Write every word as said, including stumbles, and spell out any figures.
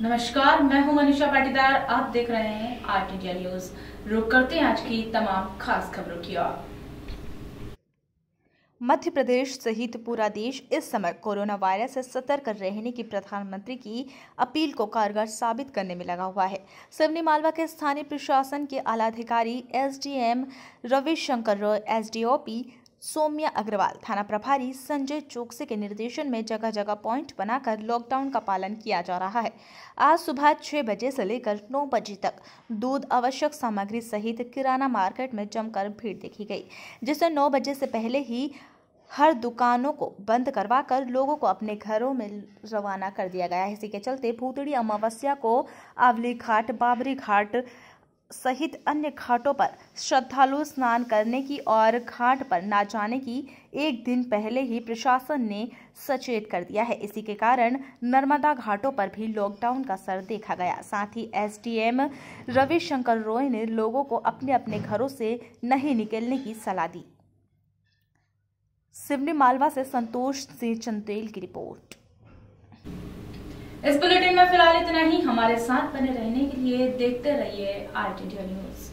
नमस्कार, मैं हूं मनीषा पाटीदार। आप देख रहे हैं आर्ट इंडिया न्यूज। रुक करते हैं आज की तमाम खास खबरों की ओर। मध्य प्रदेश सहित पूरा देश इस समय कोरोना वायरस से सतर्क रहने की प्रधानमंत्री की अपील को कारगर साबित करने में लगा हुआ है। सिवनी मालवा के स्थानीय प्रशासन के आला अधिकारी एसडीएम रविशंकर रॉय, एसडीओपी सौम्या अग्रवाल, थाना प्रभारी संजय चौकसे के निर्देशन में जगह जगह पॉइंट बनाकर लॉकडाउन का पालन किया जा रहा है। आज सुबह छह बजे से लेकर नौ बजे तक दूध, आवश्यक सामग्री सहित किराना मार्केट में जमकर भीड़ देखी गई, जिससे नौ बजे से पहले ही हर दुकानों को बंद करवाकर लोगों को अपने घरों में रवाना कर दिया गया है। इसी के चलते भूतड़ी अमावस्या को आवली घाट, बाबरी घाट सहित अन्य घाटों पर श्रद्धालु स्नान करने की और घाट पर न जाने की एक दिन पहले ही प्रशासन ने सचेत कर दिया है। इसी के कारण नर्मदा घाटों पर भी लॉकडाउन का असर देखा गया। साथ ही एसडीएम रविशंकर रॉय ने लोगों को अपने अपने घरों से नहीं निकलने की सलाह दी। सिवनी मालवा से संतोष सिंह चंदेल की रिपोर्ट। इस बुलेटिन में फिलहाल इतना ही। हमारे साथ बने रहने के लिए देखते रहिए आर्ट इंडिया न्यूज।